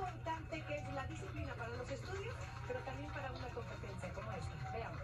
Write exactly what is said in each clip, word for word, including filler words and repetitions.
importante que es la disciplina para los estudios, pero también para una competencia como esta. Veamos.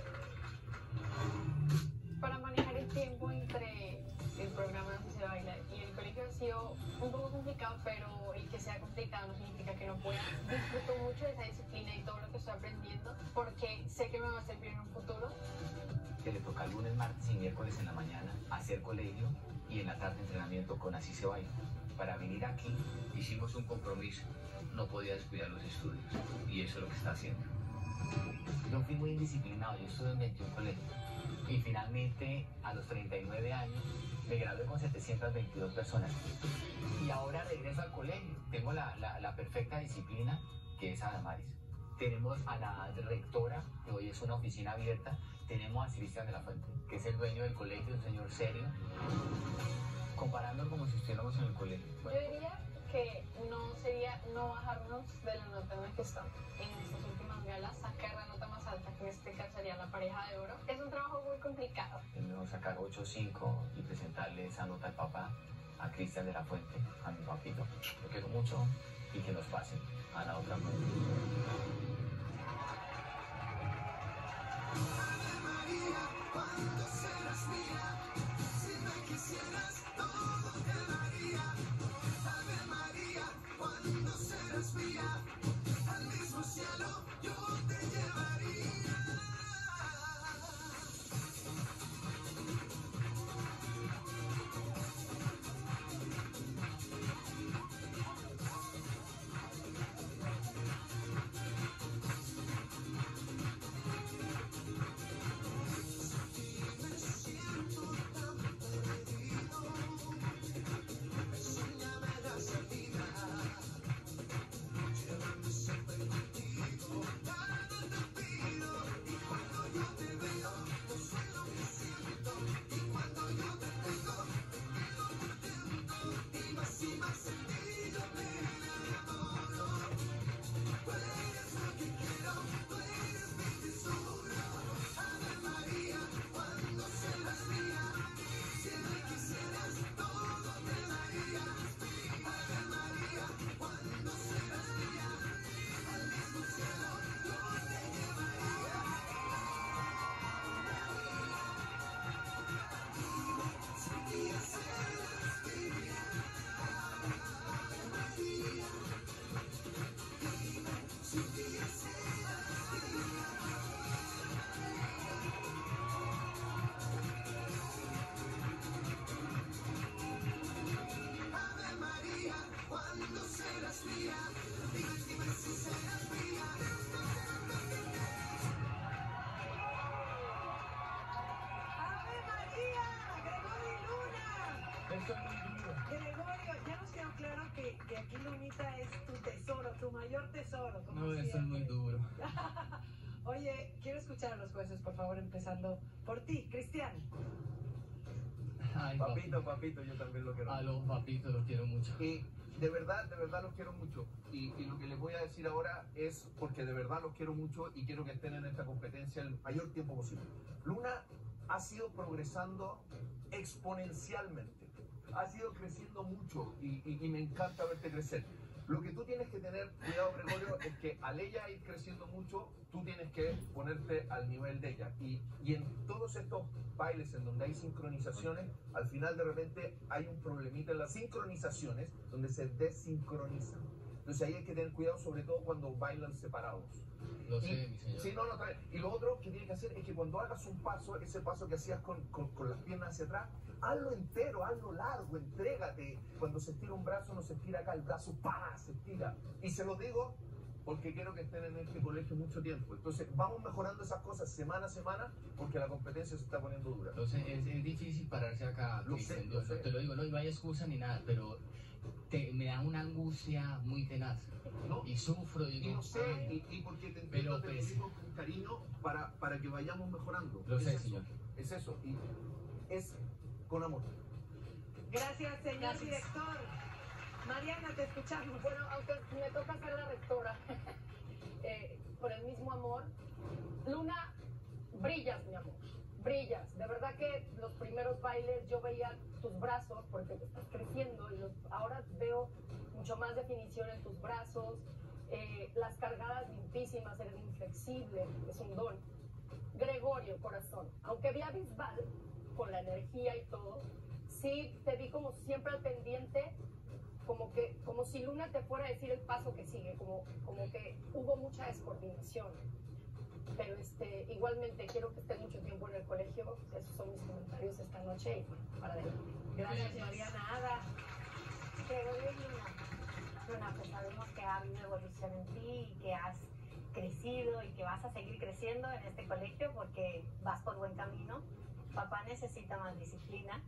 Para manejar el tiempo entre el programa donde se baila y el colegio ha sido un poco complicado, pero el que sea complicado no significa que no pueda. Disfruto mucho de esa disciplina y todo lo que estoy aprendiendo porque sé que me va a servir en un futuro. Que le toca lunes, martes y miércoles en la mañana hacer colegio y en la tarde entrenamiento con Así se baila. Para venir aquí hicimos un compromiso, no podía descuidar los estudios y eso es lo que está haciendo. Yo fui muy indisciplinado, yo estuve en veintiún colegios y finalmente a los treinta y nueve años me gradué con setecientas veintidós personas y ahora regreso al colegio. Tengo la, la, la perfecta disciplina que es Adamaris. Tenemos a la rectora, que hoy es una oficina abierta. Tenemos a Cristian de la Fuente, que es el dueño del colegio, un señor serio, comparando como si estuviéramos en el colegio. Bueno. Yo diría que no sería no bajarnos de la nota en la que estamos. En estas últimas galas, sacar la nota más alta, que en este caso sería la pareja de oro, es un trabajo muy complicado. Tenemos que sacar ocho cinco y presentarle esa nota al papá, a Cristian de la Fuente, a mi papito. Lo quiero mucho y que nos pasen a la otra parte. Ave María, cuando serás mía, si me quisieras todo te daría. Ave María, cuando serás mía, al mismo cielo yo te llevaría. Gregorio, ya nos quedó claro que, que aquí Lunita es tu tesoro, tu mayor tesoro. Como no, siempre. eso es muy duro. Oye, quiero escuchar a los jueces, por favor, empezando por ti, Cristian. Ay, papito, papito, yo también lo quiero. A los papitos los quiero mucho. Y de verdad, de verdad los quiero mucho. Y, y lo que les voy a decir ahora es porque de verdad los quiero mucho y quiero que estén en esta competencia el mayor tiempo posible. Luna ha sido progresando exponencialmente. Ha sido creciendo mucho y, y, y me encanta verte crecer. Lo que tú tienes que tener cuidado, Gregorio, es que al ella ir creciendo mucho, tú tienes que ponerte al nivel de ella. Y, y en todos estos bailes en donde hay sincronizaciones, al final de repente hay un problemita en las sincronizaciones donde se desincronizan. Entonces ahí hay que tener cuidado, sobre todo cuando bailan separados. Lo sé, y, mi señor. Sí, no, no, y lo otro que tienes que hacer es que cuando hagas un paso, ese paso que hacías con, con, con las piernas hacia atrás, hazlo entero, hazlo largo, entrégate. Cuando se estira un brazo, no se estira acá, el brazo ¡pah! Se estira. Y se lo digo porque quiero que estén en este colegio mucho tiempo. Entonces vamos mejorando esas cosas semana a semana porque la competencia se está poniendo dura. Entonces es, es difícil pararse acá, Lo Cristian. sé, Yo, lo no sé. te lo digo, no, no hay excusa ni nada, pero te, me da una angustia muy tenaz. ¿No? Y sufro, Y digo, lo sé, ay, y, y porque te entiendo, Pero, te lo pues, digo con cariño para, para que vayamos mejorando. Lo Es sé, eso, señor. Es eso, y es con amor. Gracias, señor Gracias. director. Mariana, te escuchamos. Bueno, aunque me toca ser la rectora, eh, por el mismo amor, Luna, brillas, mi amor, brillas. De verdad que los primeros bailes yo veía tus brazos porque estás creciendo y los, ahora veo mucho más definición en tus brazos, eh, las cargadas limpísimas, eres inflexible, es un don. Gregorio, corazón, aunque vi a Bisbal con la energía y todo, sí te vi como siempre al pendiente, como que como si Luna te fuera a decir el paso que sigue, como, como que hubo mucha descoordinación. Pero este, igualmente quiero que esté mucho tiempo en el colegio. Esos son mis comentarios esta noche y para adelante. Gracias, Mariana. Ada. Gregorio y Luna. Luna, pues sabemos que ha habido evolución en ti y que has crecido y que vas a seguir creciendo en este colegio porque vas por buen camino. Papá necesita más disciplina.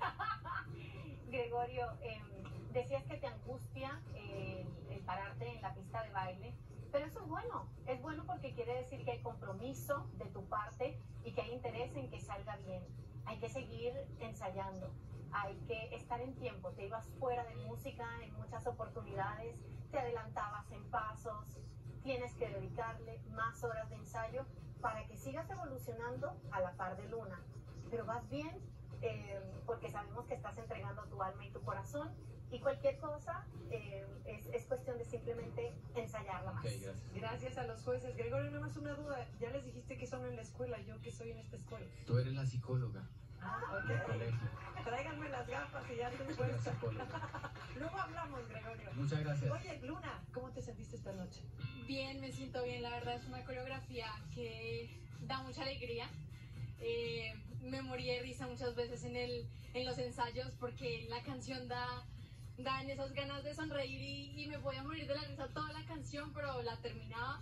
Gregorio, eh, decías que te angustia el, el pararte en la pista de baile, pero eso es bueno. Es bueno porque quiere decir que hay compromiso de tu parte y que hay interés en que salga bien. Hay que seguir ensayando. Hay que estar en tiempo. Te ibas fuera de música en muchas oportunidades, te adelantabas en pasos. Tienes que dedicarle más horas de ensayo para que sigas evolucionando a la par de Luna. Pero vas bien eh, porque sabemos que estás entregando tu alma y tu corazón y cualquier cosa eh, es, es cuestión de simplemente ensayarla más. Ok, gracias. Gracias a los jueces. Gregorio, nada más una duda. Ya les dijiste que son en la escuela, yo que soy en esta escuela. Tú eres la psicóloga Ah, del ok. colegio. Tráiganme las gafas y ya estoy Tú eres puesta. psicóloga. Luego hablamos, Gregorio. Muchas gracias. Oye, Luna, ¿cómo te sentiste esta noche? Bien, me siento bien, la verdad es una coreografía que da mucha alegría. Eh, me morí de risa muchas veces en, el, en los ensayos porque la canción da, da en esas ganas de sonreír y, y me podía morir de la risa toda la canción, pero la terminaba.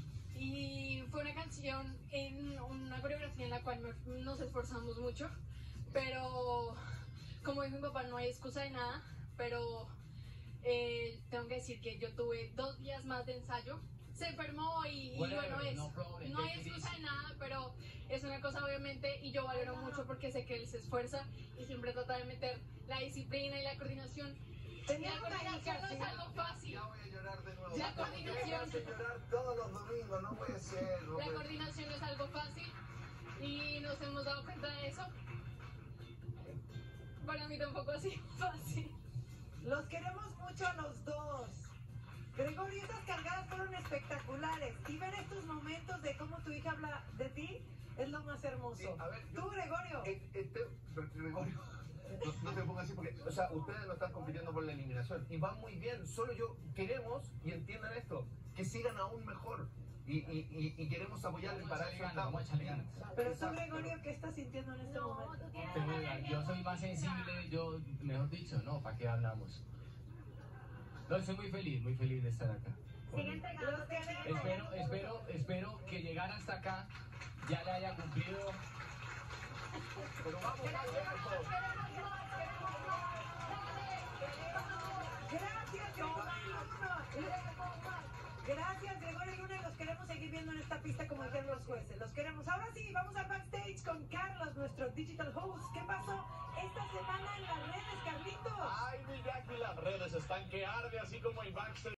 Y fue una canción en una coreografía en la cual me- nos esforzamos mucho, pero como dijo mi papá, no hay excusa de nada, pero eh, tengo que decir que yo tuve dos días más de ensayo. Se enfermó y, y Whatever, bueno, es, no problem, no hay take it excusa easy. de nada, pero es una cosa obviamente y yo valoro mucho porque sé que él se esfuerza y siempre trata de meter la disciplina y la coordinación. Y Tenía la una coordinación no hija, es sí. algo fácil. Ya voy a llorar de nuevo. La coordinación. Me hace llorar todos los domingos, no puede ser. no La puede- coordinación no es algo fácil y nos hemos dado cuenta de eso. Para mí tampoco ha sido fácil. Los queremos mucho a los dos. Gregorio, estas cargadas fueron espectaculares. Y ver estos momentos de cómo tu hija habla de ti es lo más hermoso. Sí, a ver, yo- Tú, Gregorio. Eh, este, Gregorio, no, no te pongas así porque, o sea, ustedes no están compitiendo por la eliminación y van muy bien. Solo yo queremos, y entiendan esto, que sigan aún mejor. Y, y, y, y queremos apoyarles Vamos a para eso echarle ganas, estamos. vamos a echarle ganas. Pero tú, Exacto. Gregorio, ¿qué estás sintiendo en este No, momento? tú tienes Pero una mira, energía yo soy muy más intensa. sensible, yo, mejor dicho, no, ¿para qué hablamos? No, estoy muy feliz, muy feliz de estar acá. Sigue entregándote. Espero, espero, espero que llegar hasta acá ya le haya cumplido. Pero vamos, vamos, vamos. Gracias, Gregorio Luna. Gracias, Gregorio Luna. Y los queremos seguir viendo en esta pista como dijeron los jueces. Los queremos. Ahora sí, vamos al backstage con Carlos, nuestro digital host. ¿Qué pasó esta semana en las redes, Carlitos? Ay, mira que las redes están que arde, así como el backstage.